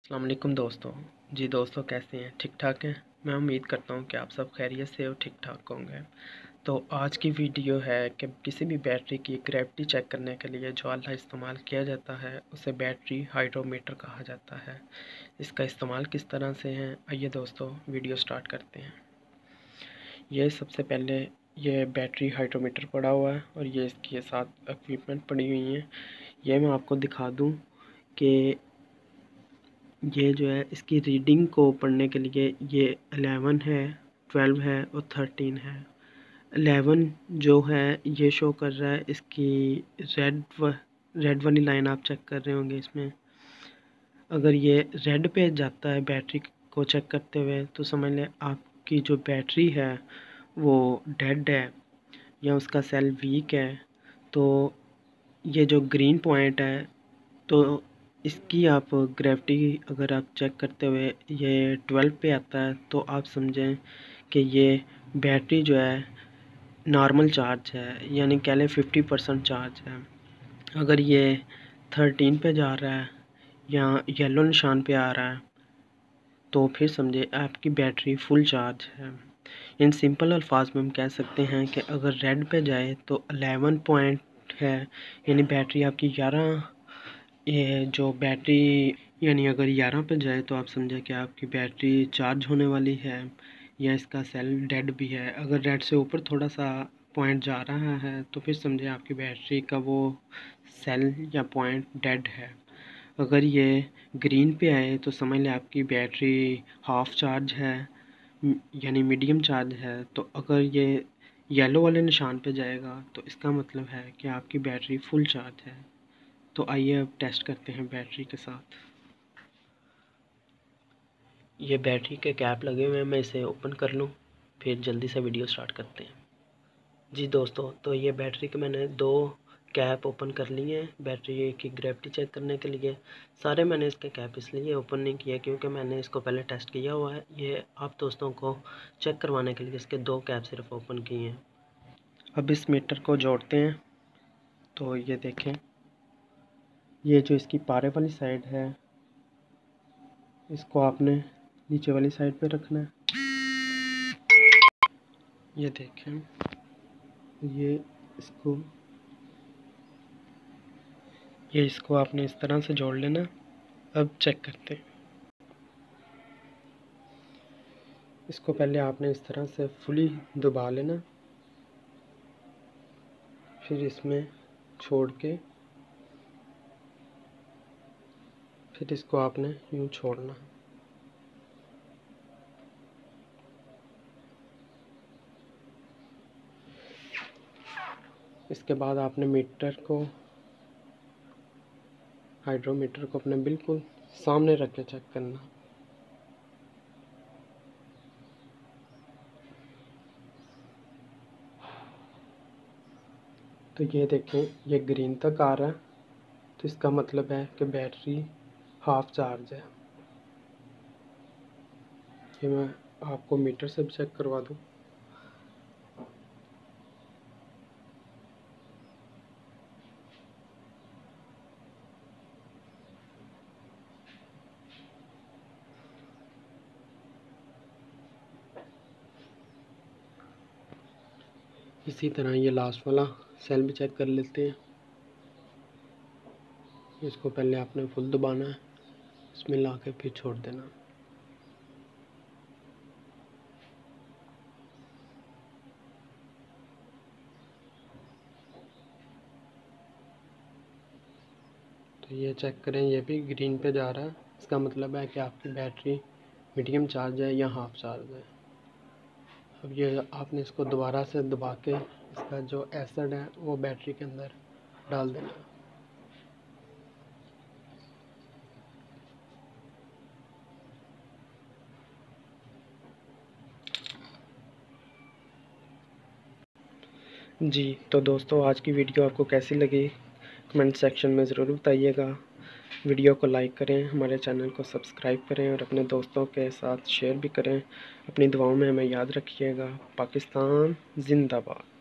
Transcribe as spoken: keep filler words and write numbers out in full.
अस्सलाम वालेकुम दोस्तों। जी दोस्तों, कैसे हैं? ठीक ठाक हैं। मैं उम्मीद करता हूं कि आप सब खैरियत से और ठीक ठाक होंगे। तो आज की वीडियो है कि किसी भी बैटरी की ग्रेविटी चेक करने के लिए जो आला इस्तेमाल किया जाता है उसे बैटरी हाइड्रोमीटर कहा जाता है। इसका इस्तेमाल किस तरह से है, आइए दोस्तों वीडियो स्टार्ट करते हैं। ये सबसे पहले ये बैटरी हाइड्रोमीटर पड़ा हुआ है और ये इसके साथ इक्विपमेंट पड़ी हुई हैं। ये मैं आपको दिखा दूँ कि ये जो है इसकी रीडिंग को पढ़ने के लिए ये एलेवन है, ट्वेल्व है और थर्टीन है। एलेवन जो है ये शो कर रहा है इसकी रेड व रेड वाली लाइन आप चेक कर रहे होंगे इसमें। अगर ये रेड पे जाता है बैटरी को चेक करते हुए तो समझ लें आपकी जो बैटरी है वो डेड है या उसका सेल वीक है। तो ये जो ग्रीन पॉइंट है तो इसकी आप ग्रेविटी अगर आप चेक करते हुए ये ट्वेल्व पे आता है तो आप समझें कि ये बैटरी जो है नॉर्मल चार्ज है, यानी कह लें फिफ्टी परसेंट चार्ज है। अगर ये थर्टीन पे जा रहा है या येलो निशान पे आ रहा है तो फिर समझे आपकी बैटरी फुल चार्ज है। इन सिंपल अल्फाज में हम कह सकते हैं कि अगर रेड पे जाए तो एलेवन पॉइंट है, यानी बैटरी आपकी ग्यारह, ये जो बैटरी यानी अगर ग्यारह पे जाए तो आप समझे कि आपकी बैटरी चार्ज होने वाली है या इसका सेल डेड भी है। अगर रेड से ऊपर थोड़ा सा पॉइंट जा रहा है तो फिर समझे आपकी बैटरी का वो सेल या पॉइंट डेड है। अगर ये ग्रीन पे आए तो समझ लें आपकी बैटरी हाफ चार्ज है, यानी मीडियम चार्ज है। तो अगर ये येलो वाले निशान पे जाएगा तो इसका मतलब है कि आपकी बैटरी फुल चार्ज है। तो आइए अब टेस्ट करते हैं बैटरी के साथ। ये बैटरी के कैप लगे हुए हैं, मैं इसे ओपन कर लूँ फिर जल्दी से वीडियो स्टार्ट करते हैं। जी दोस्तों, तो ये बैटरी के मैंने दो कैप ओपन कर लिए हैं बैटरी की ग्रेविटी चेक करने के लिए। सारे मैंने इसके कैप इसलिए ओपन नहीं किया क्योंकि मैंने इसको पहले टेस्ट किया हुआ है। ये आप दोस्तों को चेक करवाने के लिए इसके दो कैप सिर्फ ओपन किए हैं। अब इस मीटर को जोड़ते हैं। तो ये देखें, ये जो इसकी पारे वाली साइड है इसको आपने नीचे वाली साइड पे रखना है। ये देखें, ये इसको ये इसको आपने इस तरह से जोड़ लेना। अब चेक करते हैं। इसको पहले आपने इस तरह से फुली दबा लेना, फिर इसमें छोड़ के फिर इसको आपने यूँ छोड़ना। इसके बाद आपने मीटर को हाइड्रोमीटर को अपने बिल्कुल सामने रख के चेक करना। तो ये देखें, ये ग्रीन तक आ रहा है तो इसका मतलब है कि बैटरी हाफ चार्ज है। ये मैं आपको मीटर से भी चेक करवा दूँ। इसी तरह ये लास्ट वाला सेल भी चेक कर लेते हैं। इसको पहले आपने फुल दबाना है, इसमें ला के फिर छोड़ देना। तो ये चेक करें, ये भी ग्रीन पे जा रहा है। इसका मतलब है कि आपकी बैटरी मीडियम चार्ज है या हाफ चार्ज है। अब ये आपने इसको दोबारा से दबा के इसका जो एसिड है वो बैटरी के अंदर डाल देना। जी तो दोस्तों, आज की वीडियो आपको कैसी लगी कमेंट सेक्शन में ज़रूर बताइएगा। वीडियो को लाइक करें, हमारे चैनल को सब्सक्राइब करें और अपने दोस्तों के साथ शेयर भी करें। अपनी दुआओं में हमें याद रखिएगा। पाकिस्तान जिंदाबाद।